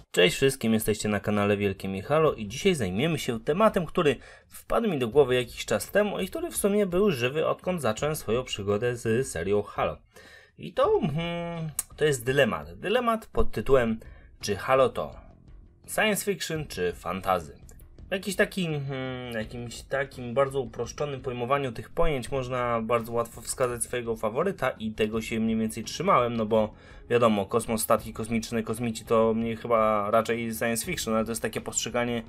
Cześć wszystkim, jesteście na kanale Wielkie Michalo i dzisiaj zajmiemy się tematem, który wpadł mi do głowy jakiś czas temu i który w sumie był żywy, odkąd zacząłem swoją przygodę z serią Halo. I to jest dylemat. Dylemat pod tytułem, czy Halo to science fiction czy fantasy. W jakimś takim bardzo uproszczonym pojmowaniu tych pojęć można bardzo łatwo wskazać swojego faworyta i tego się mniej więcej trzymałem, no bo wiadomo, kosmos, statki kosmiczne, kosmici to mnie chyba raczej science fiction, ale to jest takie postrzeganie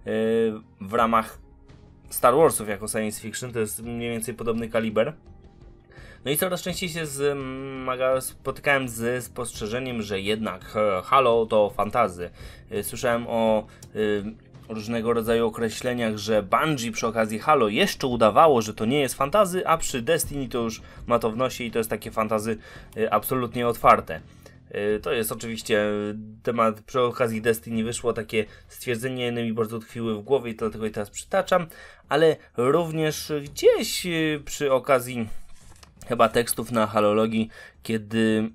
w ramach Star Warsów jako science fiction, to jest mniej więcej podobny kaliber. No i coraz częściej się spotykałem z spostrzeżeniem, że jednak Halo to fantasy. Słyszałem o różnego rodzaju określeniach, że Bungie przy okazji Halo jeszcze udawało, że to nie jest fantasy, a przy Destiny to już ma to w nosie i to jest takie fantasy absolutnie otwarte. To jest oczywiście temat, przy okazji Destiny wyszło takie stwierdzenie, mi bardzo tkwiły w głowie i dlatego je teraz przytaczam, ale również gdzieś przy okazji chyba tekstów na Halologii, kiedy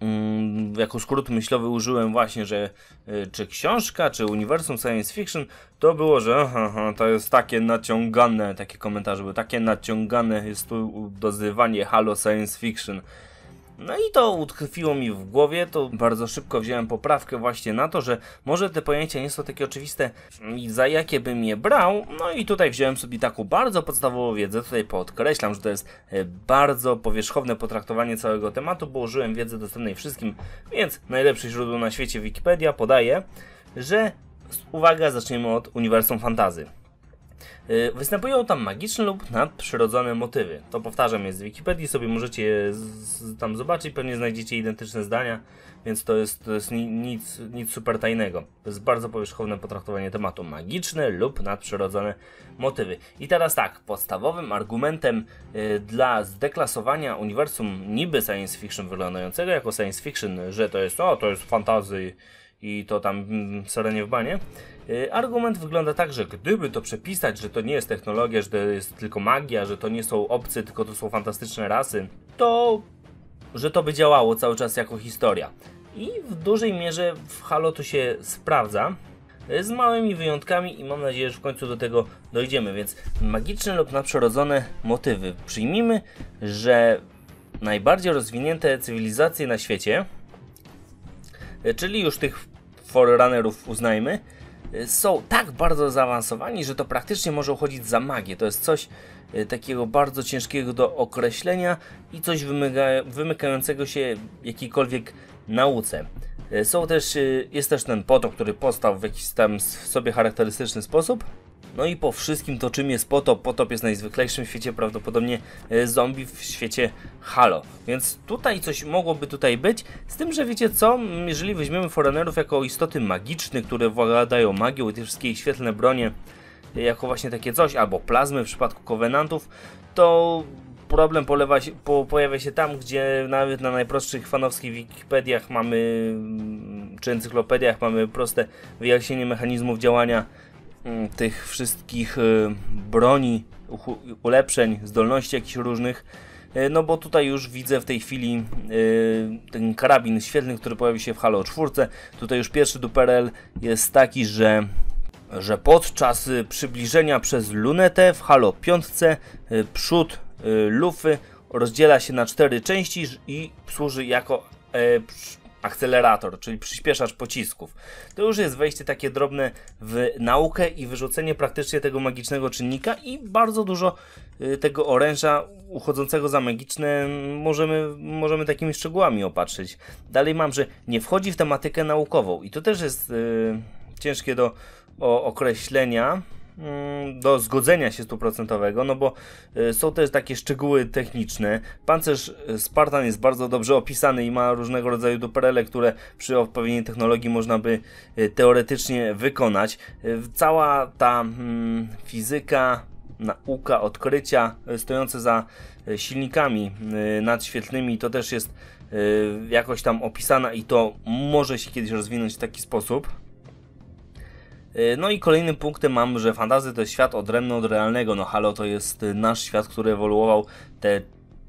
jako skrót myślowy użyłem właśnie, że czy książka, czy uniwersum science fiction, to było, że to jest takie naciągane, takie komentarze były takie naciągane, jest tu dozywanie Halo science fiction. No i to utkwiło mi w głowie, to bardzo szybko wziąłem poprawkę właśnie na to, że może te pojęcia nie są takie oczywiste, za jakie bym je brał, no i tutaj wziąłem sobie taką bardzo podstawową wiedzę, tutaj podkreślam, że to jest bardzo powierzchowne potraktowanie całego tematu, bo użyłem wiedzy dostępnej wszystkim, więc najlepsze źródło na świecie Wikipedia podaje, że uwaga, zaczniemy od uniwersum fantasy. Występują tam magiczne lub nadprzyrodzone motywy. To powtarzam, jest z Wikipedii, sobie możecie tam zobaczyć, pewnie znajdziecie identyczne zdania, więc to jest nic super tajnego. To jest bardzo powierzchowne potraktowanie tematu. Magiczne lub nadprzyrodzone motywy. I teraz tak, podstawowym argumentem dla zdeklasowania uniwersum niby science fiction wyglądającego jako science fiction, że to jest fantasy i to tam serenie w banie. Argument wygląda tak, że gdyby to przepisać, że to nie jest technologia, że to jest tylko magia, że to nie są obcy, tylko to są fantastyczne rasy, to że to by działało cały czas jako historia. I w dużej mierze w Halo to się sprawdza, z małymi wyjątkami i mam nadzieję, że w końcu do tego dojdziemy, więc magiczne lub nadprzyrodzone motywy. Przyjmijmy, że najbardziej rozwinięte cywilizacje na świecie, czyli już tych Forerunnerów uznajmy, są tak bardzo zaawansowani, że to praktycznie może uchodzić za magię. To jest coś takiego bardzo ciężkiego do określenia i coś wymykającego się jakiejkolwiek nauce. Jest też ten potop, który powstał w jakiś tam sobie charakterystyczny sposób. No i po wszystkim to, czym jest potop? Potop jest najzwyklejszym w świecie, prawdopodobnie zombie w świecie Halo. Więc tutaj coś mogłoby tutaj być, z tym, że wiecie co, jeżeli weźmiemy Forerunnerów jako istoty magiczne, które władają magią i te wszystkie ich świetlne bronie jako właśnie takie coś, albo plazmy w przypadku Covenantów, to problem pojawia się tam, gdzie nawet na najprostszych fanowskich Wikipediach czy encyklopediach mamy proste wyjaśnienie mechanizmów działania tych wszystkich broni, ulepszeń, zdolności jakichś różnych, no bo tutaj już widzę w tej chwili ten karabin świetlny, który pojawi się w Halo 4. Tutaj już pierwszy duperel jest taki, że podczas przybliżenia przez lunetę w Halo 5 przód lufy rozdziela się na 4 części i służy jako akcelerator, czyli przyspieszacz pocisków. To już jest wejście takie drobne w naukę i wyrzucenie praktycznie tego magicznego czynnika i bardzo dużo tego oręża uchodzącego za magiczne możemy takimi szczegółami opatrzyć. Dalej mam, że nie wchodzi w tematykę naukową i to też jest ciężkie do określenia, do zgodzenia się 100%, no bo są też takie szczegóły techniczne. Pancerz Spartan jest bardzo dobrze opisany i ma różnego rodzaju duperele, które przy odpowiedniej technologii można by teoretycznie wykonać. Cała ta fizyka, nauka, odkrycia stojące za silnikami nadświetlnymi to też jest jakoś tam opisana i to może się kiedyś rozwinąć w taki sposób. No i kolejnym punktem mam, że fantasy to jest świat odrębny od realnego. No Halo to jest nasz świat, który ewoluował te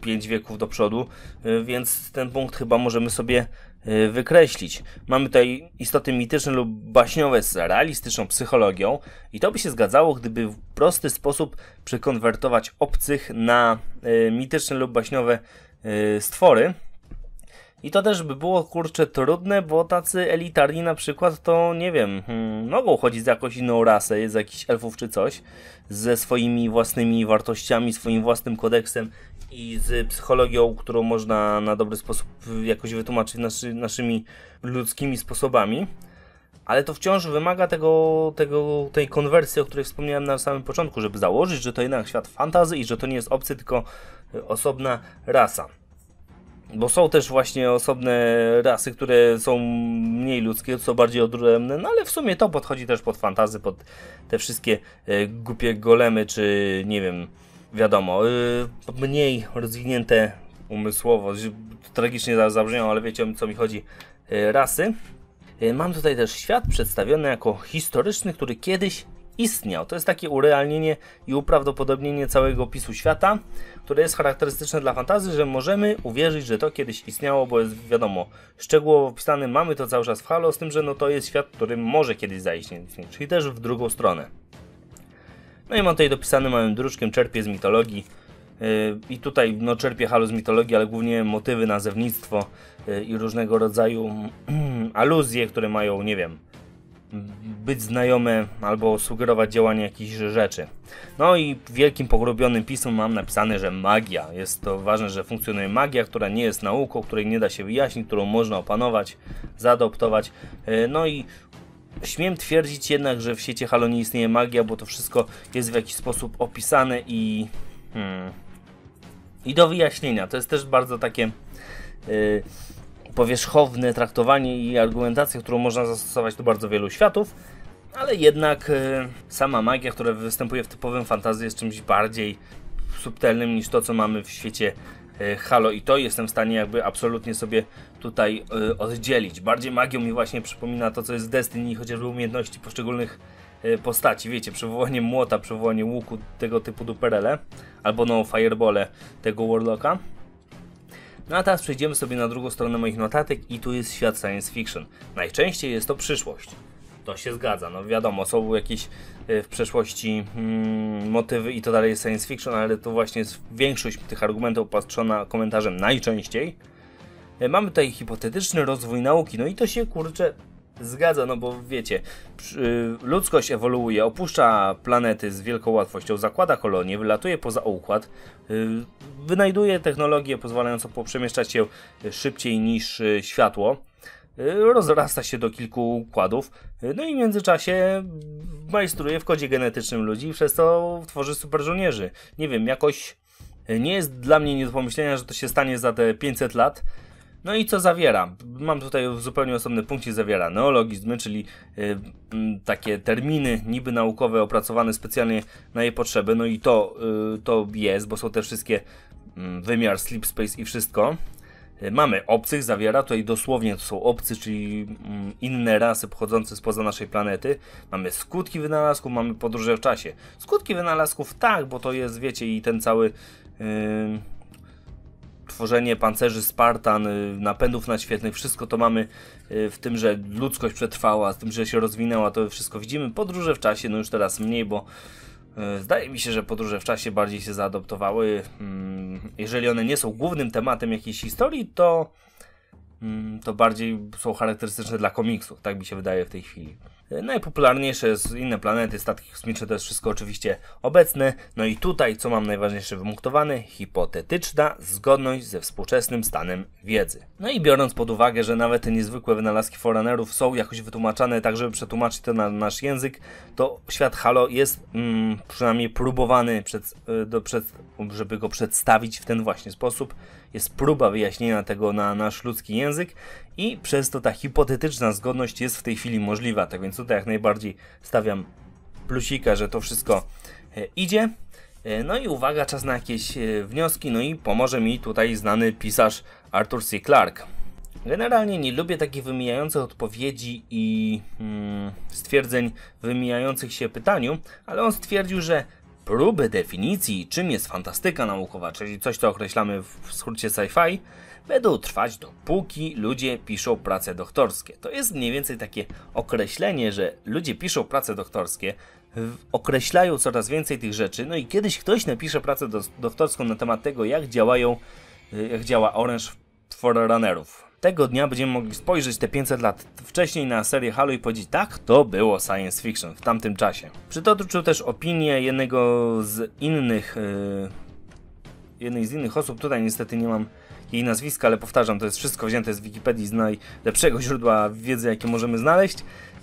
5 wieków do przodu, więc ten punkt chyba możemy sobie wykreślić. Mamy tutaj istoty mityczne lub baśniowe z realistyczną psychologią i to by się zgadzało, gdyby w prosty sposób przekonwertować obcych na mityczne lub baśniowe stwory. I to też by było, kurczę, trudne, bo tacy elitarni na przykład to, nie wiem, mogą chodzić za jakąś inną rasę, z jakichś elfów czy coś, ze swoimi własnymi wartościami, swoim własnym kodeksem i z psychologią, którą można na dobry sposób jakoś wytłumaczyć naszymi ludzkimi sposobami. Ale to wciąż wymaga tej konwersji, o której wspomniałem na samym początku, żeby założyć, że to jednak świat fantasy i że to nie jest obcy, tylko osobna rasa. Bo są też właśnie osobne rasy, które są mniej ludzkie, są bardziej odrębne, no ale w sumie to podchodzi też pod fantasy, pod te wszystkie głupie golemy, czy nie wiem, wiadomo, mniej rozwinięte umysłowo, tragicznie zabrzmiało, ale wiecie, o co mi chodzi, rasy. Mam tutaj też świat przedstawiony jako historyczny, który kiedyś istniał. To jest takie urealnienie i uprawdopodobnienie całego opisu świata, które jest charakterystyczne dla fantasy, że możemy uwierzyć, że to kiedyś istniało, bo jest, wiadomo, szczegółowo opisane, mamy to cały czas w Halo, z tym, że no to jest świat, który może kiedyś zaistnieć, czyli też w drugą stronę. No i mam tutaj dopisany małym druczkiem, czerpię z mitologii i tutaj no czerpię Halo z mitologii, ale głównie motywy, nazewnictwo i różnego rodzaju aluzje, które mają, nie wiem, być znajome albo sugerować działanie jakichś rzeczy. No i w wielkim pogrobionym pismem mam napisane, że magia. Jest to ważne, że funkcjonuje magia, która nie jest nauką, której nie da się wyjaśnić, którą można opanować, zaadoptować. No i śmiem twierdzić jednak, że w świecie Halo nie istnieje magia, bo to wszystko jest w jakiś sposób opisane i do wyjaśnienia. To jest też bardzo takie powierzchowne traktowanie i argumentacja, którą można zastosować do bardzo wielu światów, ale jednak sama magia, która występuje w typowym fantasy, jest czymś bardziej subtelnym niż to, co mamy w świecie Halo i to jestem w stanie jakby absolutnie sobie tutaj oddzielić. Bardziej magią mi właśnie przypomina to, co jest w Destiny, chociażby umiejętności poszczególnych postaci. Wiecie, przywołanie młota, przywołanie łuku, tego typu duperele, albo no firebole tego Warlocka. No a teraz przejdziemy sobie na drugą stronę moich notatek i tu jest świat science fiction. Najczęściej jest to przyszłość. To się zgadza, no wiadomo, są jakieś w przeszłości motywy i to dalej jest science fiction, ale to właśnie jest większość tych argumentów opatrzona komentarzem najczęściej. Mamy tutaj hipotetyczny rozwój nauki, no i to się kurczę zgadza, no bo wiecie, ludzkość ewoluuje, opuszcza planety z wielką łatwością, zakłada kolonie, wylatuje poza układ, wynajduje technologię pozwalającą poprzemieszczać się szybciej niż światło, rozrasta się do kilku układów, no i w międzyczasie majstruje w kodzie genetycznym ludzi i przez to tworzy super żołnierzy. Nie wiem, jakoś nie jest dla mnie nie do pomyślenia, że to się stanie za te 500 lat. No i co zawiera? Mam tutaj w zupełnie osobny punkcie, zawiera neologizmy, czyli takie terminy niby naukowe opracowane specjalnie na jej potrzeby. No i to jest, bo są te wszystkie wymiar, sleep space i wszystko. Mamy obcych, zawiera, tutaj dosłownie to są obcy, czyli inne rasy pochodzące spoza naszej planety. Mamy skutki wynalazków, mamy podróże w czasie. Skutki wynalazków tak, bo to jest, wiecie, i ten cały tworzenie pancerzy Spartan, napędów nadświetlnych, wszystko to mamy w tym, że ludzkość przetrwała, w tym, że się rozwinęła, to wszystko widzimy. Podróże w czasie, no już teraz mniej, bo zdaje mi się, że podróże w czasie bardziej się zaadoptowały. Jeżeli one nie są głównym tematem jakiejś historii, to bardziej są charakterystyczne dla komiksów, tak mi się wydaje w tej chwili. Najpopularniejsze są inne planety, statki kosmiczne, to jest wszystko oczywiście obecne. No i tutaj, co mam najważniejsze wymunktowane, hipotetyczna zgodność ze współczesnym stanem wiedzy. No i biorąc pod uwagę, że nawet te niezwykłe wynalazki Forerunnerów są jakoś wytłumaczane tak, żeby przetłumaczyć to na nasz język, to świat Halo jest przynajmniej próbowany, żeby go przedstawić w ten właśnie sposób. Jest próba wyjaśnienia tego na nasz ludzki język i przez to ta hipotetyczna zgodność jest w tej chwili możliwa. Tak więc tutaj jak najbardziej stawiam plusika, że to wszystko idzie. No i uwaga, czas na jakieś wnioski, no i pomoże mi tutaj znany pisarz Arthur C. Clarke. Generalnie nie lubię takich wymijających odpowiedzi i stwierdzeń wymijających się pytaniu, ale on stwierdził, że próby definicji, czym jest fantastyka naukowa, czyli coś, co określamy w skrócie sci-fi, będą trwać dopóki ludzie piszą prace doktorskie. To jest mniej więcej takie określenie, że ludzie piszą prace doktorskie, określają coraz więcej tych rzeczy, no i kiedyś ktoś napisze pracę doktorską na temat tego, jak działa oręż Forerunnerów. Tego dnia będziemy mogli spojrzeć te 500 lat wcześniej na serię Halo i powiedzieć, tak, to było science fiction w tamtym czasie. Przytoczył też opinię jednej z innych osób, tutaj niestety nie mam jej nazwiska, ale powtarzam, to jest wszystko wzięte z Wikipedii, z najlepszego źródła wiedzy, jakie możemy znaleźć.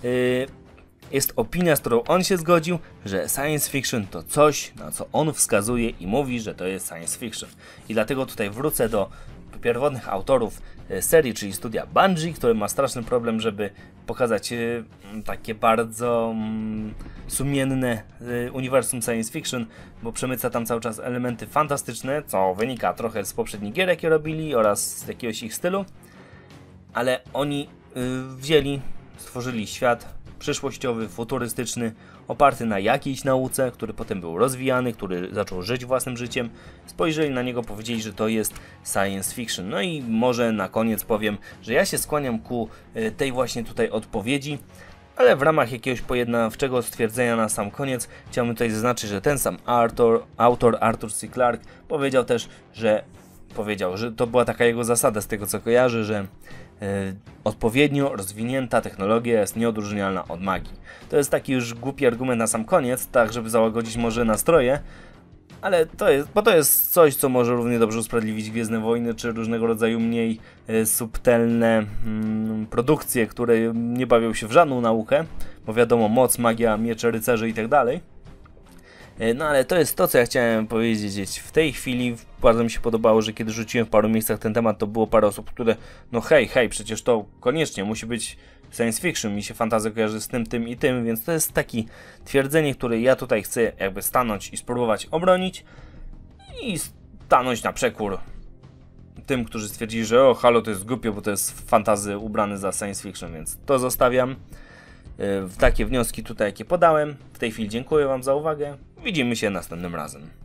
Jest opinia, z którą on się zgodził, że science fiction to coś, na co on wskazuje i mówi, że to jest science fiction. I dlatego tutaj wrócę do pierwotnych autorów serii, czyli studia Bungie, który ma straszny problem, żeby pokazać takie bardzo sumienne uniwersum science fiction, bo przemyca tam cały czas elementy fantastyczne, co wynika trochę z poprzednich gier, jakie robili, oraz z jakiegoś ich stylu, ale oni stworzyli świat przyszłościowy, futurystyczny, oparty na jakiejś nauce, który potem był rozwijany, który zaczął żyć własnym życiem. Spojrzeli na niego, powiedzieli, że to jest science fiction. No i może na koniec powiem, że ja się skłaniam ku tej właśnie tutaj odpowiedzi, ale w ramach jakiegoś pojednawczego stwierdzenia na sam koniec chciałbym tutaj zaznaczyć, że ten sam autor Arthur C. Clarke powiedział też, że to była taka jego zasada z tego co kojarzę, że odpowiednio rozwinięta technologia jest nieodróżnialna od magii. To jest taki już głupi argument na sam koniec, tak żeby załagodzić może nastroje, ale to jest coś, co może równie dobrze usprawiedliwić Gwiezdne Wojny, czy różnego rodzaju mniej subtelne produkcje, które nie bawią się w żadną naukę, bo wiadomo, moc, magia, miecze, rycerze i tak dalej. No ale to jest to, co ja chciałem powiedzieć w tej chwili. Bardzo mi się podobało, że kiedy rzuciłem w paru miejscach ten temat, to było parę osób, które no hej, przecież to koniecznie musi być science fiction, mi się fantazja kojarzy z tym i tym, więc to jest takie twierdzenie, które ja tutaj chcę jakby stanąć i spróbować obronić i stanąć na przekór tym, którzy stwierdzili, że Halo to jest głupio, bo to jest fantasy ubrany za science fiction, więc to zostawiam. Takie wnioski tutaj, jakie podałem. W tej chwili dziękuję Wam za uwagę. Widzimy się następnym razem.